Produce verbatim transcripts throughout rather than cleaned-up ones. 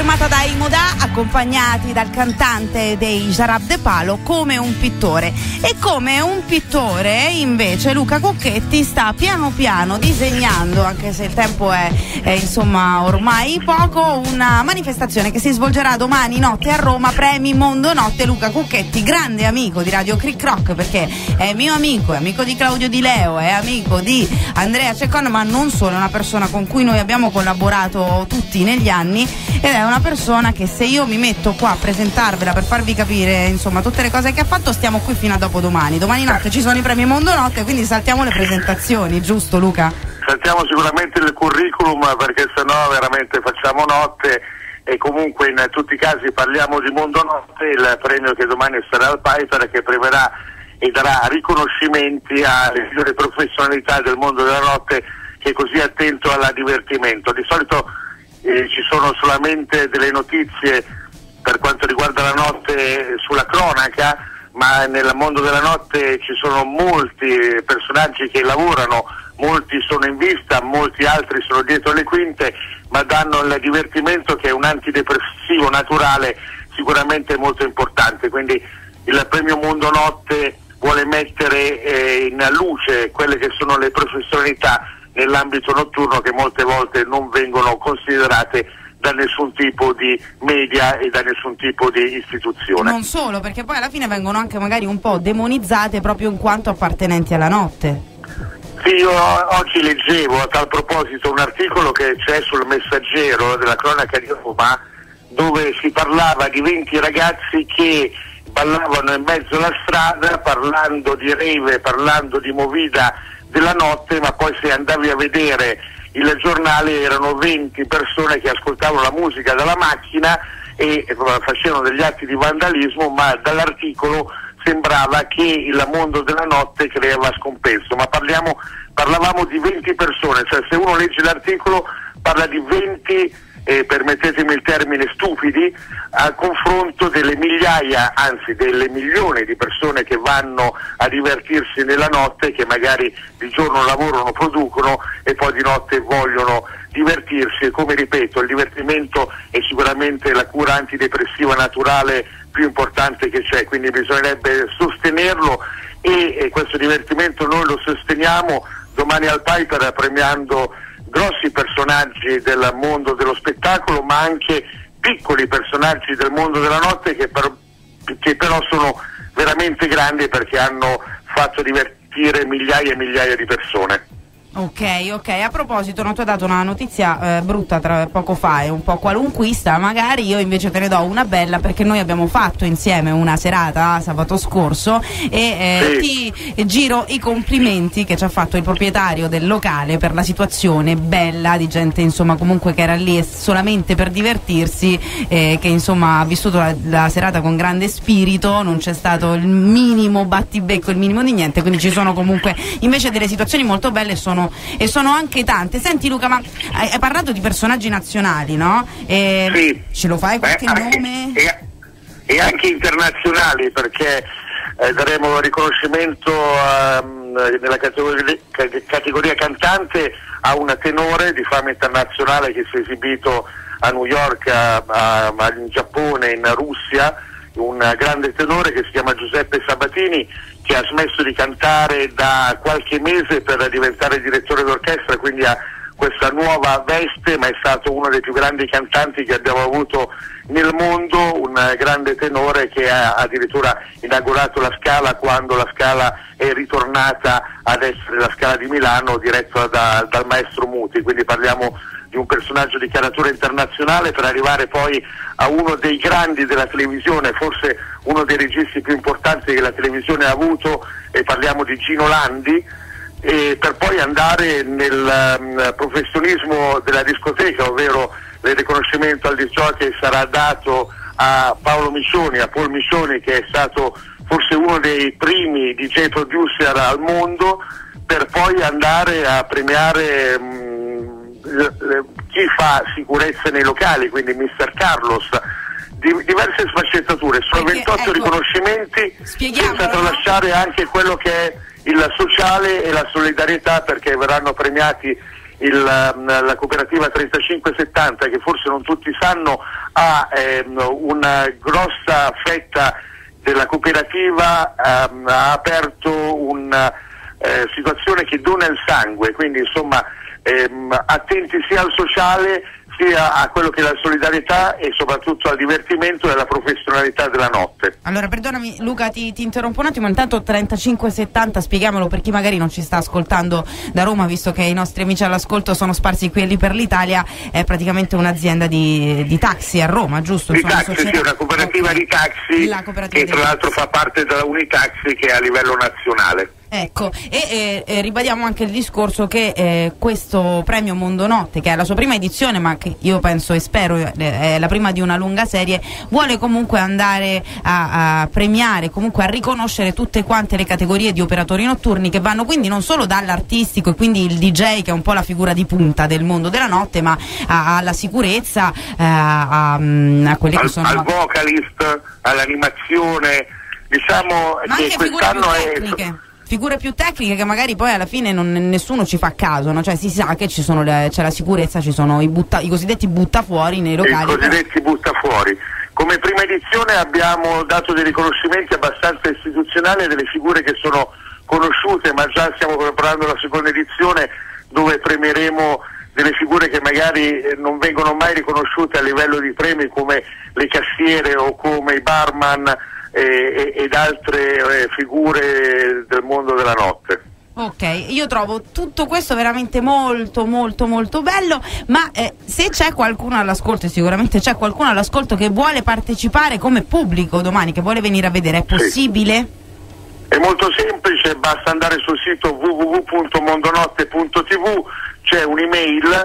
firmata da Imodà, accompagnati dal cantante dei Jarab de Palo, come un pittore. E come un pittore invece Luca Cucchetti sta piano piano disegnando, anche se il tempo è, è insomma ormai poco, una manifestazione che si svolgerà domani notte a Roma, Premi Mondo Notte. Luca Cucchetti, grande amico di Radio Cric Rock, perché è mio amico, è amico di Claudio Di Leo, è amico di Andrea Ceccone, ma non solo, è una persona con cui noi abbiamo collaborato tutti negli anni, ed è una persona che, se io mi metto qua a presentarvela per farvi capire insomma tutte le cose che ha fatto, stiamo qui fino a dopodomani. Domani notte ci sono i Premi Mondo Notte, quindi saltiamo le presentazioni, giusto Luca? Saltiamo sicuramente il curriculum, perché sennò veramente facciamo notte, e comunque in tutti i casi parliamo di Mondo Notte, il premio che domani sarà al Piper, che premierà e darà riconoscimenti alle migliori professionalità del mondo della notte, che è così attento al divertimento. Di solito eh, ci sono solamente delle notizie per quanto riguarda la notte sulla cronaca, ma nel mondo della notte ci sono molti personaggi che lavorano, molti sono in vista, molti altri sono dietro le quinte, ma danno il divertimento, che è un antidepressivo naturale sicuramente molto importante. Quindi il premio Mondo Notte vuole mettere eh, in luce quelle che sono le professionalità nell'ambito notturno, che molte volte non vengono considerate da nessun tipo di media e da nessun tipo di istituzione. Non solo, perché poi alla fine vengono anche magari un po' demonizzate proprio in quanto appartenenti alla notte. Sì, io oggi leggevo a tal proposito un articolo che c'è sul Messaggero della cronaca di Roma, dove si parlava di venti ragazzi che ballavano in mezzo alla strada parlando di rave, parlando di movida della notte, ma poi se andavi a vedere il giornale erano venti persone che ascoltavano la musica dalla macchina e facevano degli atti di vandalismo, ma dall'articolo sembrava che il mondo della notte creava scompenso. Ma parliamo, parlavamo di venti persone, cioè se uno legge l'articolo parla di venti, eh, permettetemi il termine, stupidi, a confronto delle migliaia, anzi delle milioni di persone che vanno a divertirsi nella notte, che magari di giorno lavorano, producono e poi di notte vogliono divertirsi. E come ripeto, il divertimento è sicuramente la cura antidepressiva naturale più importante che c'è, quindi bisognerebbe sostenerlo, e, e questo divertimento noi lo sosteniamo domani al Piper premiando grossi personaggi del mondo dello spettacolo, ma anche piccoli personaggi del mondo della notte che, per, che però sono veramente grandi, perché hanno fatto divertire migliaia e migliaia di persone. Ok, ok, a proposito, non ti ho dato una notizia eh, brutta tra poco fa, è un po' qualunquista, magari io invece te ne do una bella, perché noi abbiamo fatto insieme una serata sabato scorso e eh, sì. ti giro i complimenti che ci ha fatto il proprietario del locale per la situazione bella di gente insomma comunque che era lì solamente per divertirsi, eh, che insomma ha vissuto la, la serata con grande spirito, non c'è stato il minimo battibecco, il minimo di niente, quindi ci sono comunque invece delle situazioni molto belle, sono e sono anche tante. Senti Luca, ma hai, hai parlato di personaggi nazionali, no? E sì. Ce lo fai qualche Beh, nome? E, e anche internazionali, perché eh, daremo riconoscimento um, nella categoria, categoria cantante a un tenore di fama internazionale che si è esibito a New York, a, a, in Giappone, in Russia, un grande tenore che si chiama Giuseppe Sabatini, che ha smesso di cantare da qualche mese per diventare direttore d'orchestra, quindi ha questa nuova veste, ma è stato uno dei più grandi cantanti che abbiamo avuto nel mondo, un grande tenore che ha addirittura inaugurato la Scala quando la Scala è ritornata ad essere la Scala di Milano, diretta da, dal maestro Muti. Quindi parliamo di un personaggio di caratura internazionale, per arrivare poi a uno dei grandi della televisione, forse uno dei registi più importanti che la televisione ha avuto, e parliamo di Gino Landi, e per poi andare nel um, professionismo della discoteca, ovvero il riconoscimento al disc jockey sarà dato a Paolo Micioni, a Paul Micioni, che è stato forse uno dei primi D J producer al mondo, per poi andare a premiare um, chi fa sicurezza nei locali, quindi mister Carlos, di, diverse sfaccettature, sono perché, ventotto ecco, riconoscimenti, senza tralasciare anche quello che è il sociale e la solidarietà, perché verranno premiati il, la cooperativa trentacinque settanta, che forse non tutti sanno, ha ehm, una grossa fetta della cooperativa, ehm, ha aperto una eh, situazione che dona il sangue, quindi insomma ehm, attenti sia al sociale sia a quello che è la solidarietà e soprattutto al divertimento e alla professionalità della notte. Allora perdonami Luca, ti, ti interrompo un attimo, intanto trentacinque settanta spieghiamolo per chi magari non ci sta ascoltando da Roma, visto che i nostri amici all'ascolto sono sparsi qui e lì per l'Italia. È praticamente un'azienda di, di taxi a Roma, giusto? Di taxi, sì, una cooperativa okay. di taxi che tra l'altro fa parte della Unitaxi, che è a livello nazionale. Ecco, e, e, e ribadiamo anche il discorso che eh, questo premio Mondo Notte, che è la sua prima edizione, ma che io penso e spero è la prima di una lunga serie, vuole comunque andare a, a premiare, comunque a riconoscere tutte quante le categorie di operatori notturni, che vanno quindi non solo dall'artistico e quindi il D J, che è un po' la figura di punta del mondo della notte, ma a, alla sicurezza, eh, a, a quelle al, che sono... al vocalist, all'animazione, diciamo ma che anche quest'anno è... figure più tecniche che magari poi alla fine non, nessuno ci fa caso, no? Cioè si sa che ci sono le, c'è la sicurezza, ci sono i, butta, i cosiddetti buttafuori nei locali. I cosiddetti buttafuori. Come prima edizione abbiamo dato dei riconoscimenti abbastanza istituzionali a delle figure che sono conosciute, ma già stiamo preparando la seconda edizione dove premieremo delle figure che magari non vengono mai riconosciute a livello di premi, come le cassiere o come i barman E, ed altre eh, figure del mondo della notte. Ok, io trovo tutto questo veramente molto molto molto bello, ma eh, se c'è qualcuno all'ascolto, e sicuramente c'è qualcuno all'ascolto che vuole partecipare come pubblico domani, che vuole venire a vedere, è possibile? Sì. È molto semplice, basta andare sul sito w w w punto mondonotte punto t v, c'è un'email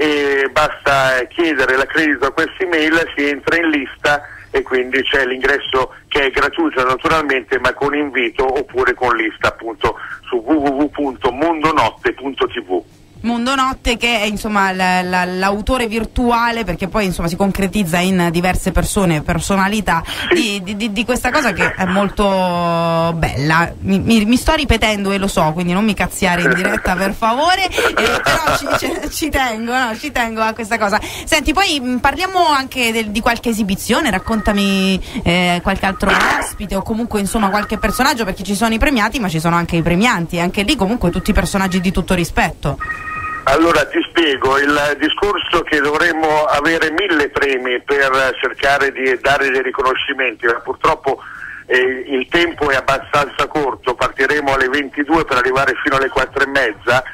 e basta chiedere l'accredito a questa email, si entra in lista e quindi c'è l'ingresso che è gratuito naturalmente, ma con invito oppure con lista appunto su w w w punto mondonotte punto t v. Mondo Notte, che è insomma l'autore virtuale, perché poi insomma si concretizza in diverse persone, personalità di, di, di questa cosa che è molto bella. Mi, mi, mi sto ripetendo e lo so, quindi non mi cazziare in diretta per favore, eh, però ci, ci, ci tengo, no? Ci tengo a questa cosa. Senti, poi parliamo anche del, di qualche esibizione, raccontami eh, qualche altro ospite o comunque insomma qualche personaggio, perché ci sono i premiati ma ci sono anche i premianti, anche lì comunque tutti personaggi di tutto rispetto. Allora ti spiego, il discorso che dovremmo avere mille premi per cercare di dare dei riconoscimenti, ma purtroppo eh, il tempo è abbastanza corto, partiremo alle ventidue per arrivare fino alle quattro e mezza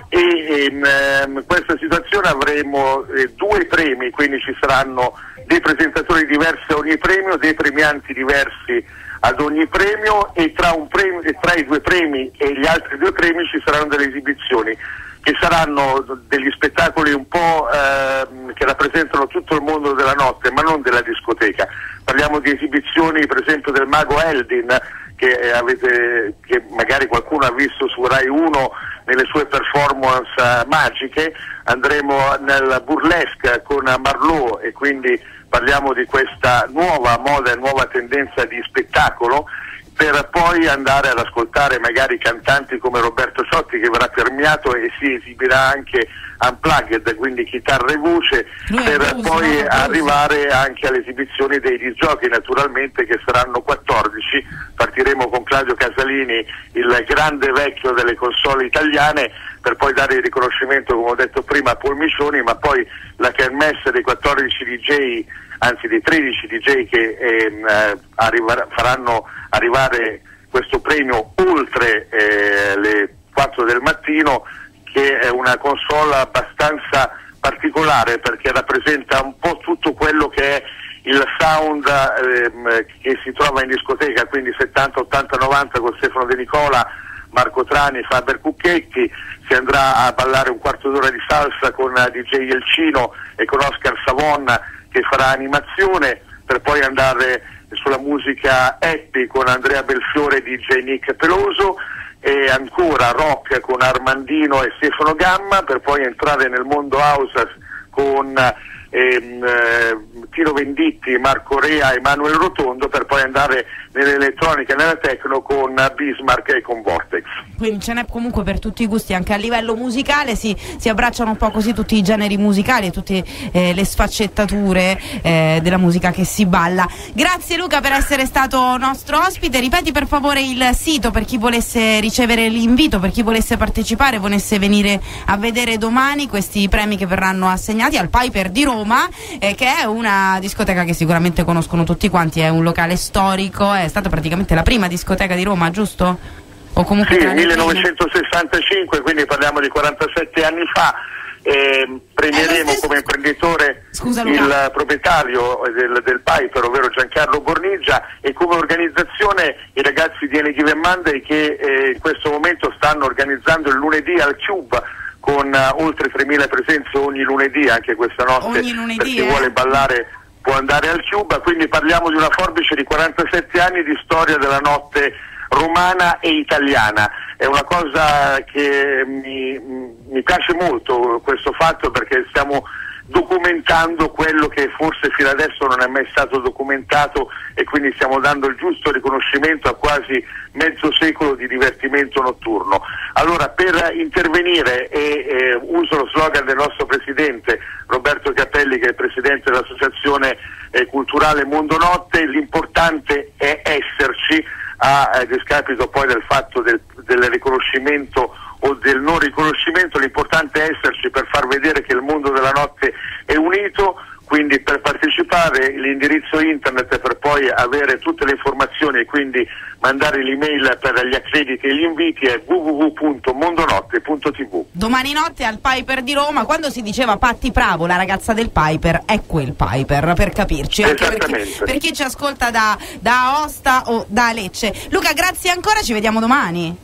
e in eh, questa situazione avremo eh, due premi, quindi ci saranno dei presentatori diversi a ogni premio, dei premianti diversi ad ogni premio e tra, un premio, e tra i due premi e gli altri due premi ci saranno delle esibizioni che saranno degli spettacoli un po' eh, che rappresentano tutto il mondo della notte, ma non della discoteca. Parliamo di esibizioni per esempio del mago Eldin, che, eh, avete, che magari qualcuno ha visto su Rai uno nelle sue performance eh, magiche. Andremo nel burlesque con Marlot e quindi parliamo di questa nuova moda e nuova tendenza di spettacolo, per poi andare ad ascoltare magari cantanti come Roberto Ciotti, che verrà premiato e si esibirà anche unplugged, quindi chitarra e voce, Lui per blues, poi no, arrivare anche alle esibizioni dei disgiochi naturalmente, che saranno quattordici. Partiremo con Claudio Casalini, il grande vecchio delle console italiane, per poi dare il riconoscimento, come ho detto prima, a Paul Micioni, ma poi la kermesse dei quattordici D J, anzi dei tredici D J che ehm, arrivar- faranno arrivare questo premio oltre eh, le quattro del mattino, che è una console abbastanza particolare perché rappresenta un po' tutto quello che è il sound ehm, che si trova in discoteca, quindi settanta, ottanta, novanta con Stefano De Nicola, Marco Trani, Faber Cucchetti. Si andrà a ballare un quarto d'ora di salsa con D J Elcino e con Oscar Savon che farà animazione, per poi andare sulla musica happy con Andrea Belfiore e D J Nick Peloso, e ancora rock con Armandino e Stefano Gamma, per poi entrare nel mondo house con ehm, eh, Tino Venditti, Marco Rea e Emanuele Rotondo, per poi andare nell'elettronica e nella techno con Bismarck e con Vortex. Quindi ce n'è comunque per tutti i gusti, anche a livello musicale si, si abbracciano un po' così tutti i generi musicali e tutte eh, le sfaccettature eh, della musica che si balla. Grazie Luca per essere stato nostro ospite. Ripeti per favore il sito per chi volesse ricevere l'invito, per chi volesse partecipare, volesse venire a vedere domani questi premi che verranno assegnati al Piper di Roma, eh, che è una discoteca che sicuramente conoscono tutti quanti, è un locale storico, è stata praticamente la prima discoteca di Roma, giusto? O comunque sì, millenovecentosessantacinque, quindi parliamo di quarantasette anni fa. Eh, premieremo eh, come imprenditore Scusa, il proprietario del, del Piper, ovvero Giancarlo Bornigia, e come organizzazione i ragazzi di Any Given Monday che eh, in questo momento stanno organizzando il lunedì al Cube con uh, oltre tremila presenze ogni lunedì, anche questa notte lunedì, per chi eh? vuole ballare può andare al Cube. Quindi parliamo di una forbice di quarantasette anni di storia della notte romana e italiana. È una cosa che mi, mi piace molto, questo fatto, perché stiamo documentando quello che forse fino adesso non è mai stato documentato, e quindi stiamo dando il giusto riconoscimento a quasi mezzo secolo di divertimento notturno. Allora, per intervenire, e eh, uso lo slogan del nostro presidente Roberto Cappelli, che è il presidente dell'associazione eh, culturale Mondo Notte, l'importante è esserci, a eh, discapito poi del fatto del, del riconoscimento o del non riconoscimento. L'importante è esserci per far vedere che il mondo della notte è unito. Quindi per partecipare l'indirizzo internet per poi avere tutte le informazioni e quindi mandare l'email per gli accrediti e gli inviti è w w w punto mondonotte punto t v. Domani notte al Piper di Roma, quando si diceva Patti Bravo, la ragazza del Piper, è quel Piper, per capirci, anche Esattamente. Per chi ci ascolta da, da Aosta o da Lecce. Luca, grazie ancora, ci vediamo domani.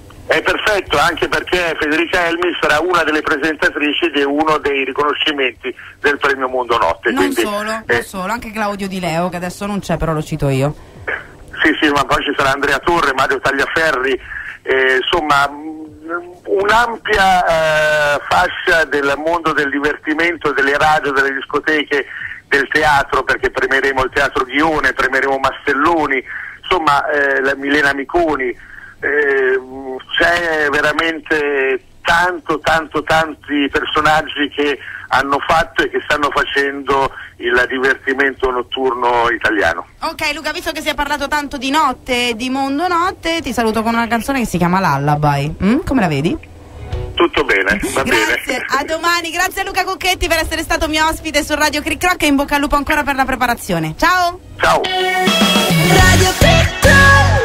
È perfetto, anche perché Federica Elmi sarà una delle presentatrici di uno dei riconoscimenti del premio Mondo Notte. Non Quindi, solo, eh, non solo, anche Claudio Di Leo, che adesso non c'è, però lo cito io. Sì, sì, ma poi ci sarà Andrea Torre, Mario Tagliaferri, eh, insomma un'ampia eh, fascia del mondo del divertimento, delle radio, delle discoteche, del teatro, perché premieremo il Teatro Ghione, premieremo Mastelloni, insomma eh, la Milena Miconi. Eh, c'è veramente tanto tanto tanti personaggi che hanno fatto e che stanno facendo il divertimento notturno italiano. Ok Luca, visto che si è parlato tanto di notte, di mondo notte, ti saluto con una canzone che si chiama Lullaby. Mm? Come la vedi? Tutto bene, va grazie, bene. A domani, grazie a Luca Cocchetti per essere stato mio ospite su Radio Cric Croc, e in bocca al lupo ancora per la preparazione. Ciao! Ciao! Radio Cric Croc!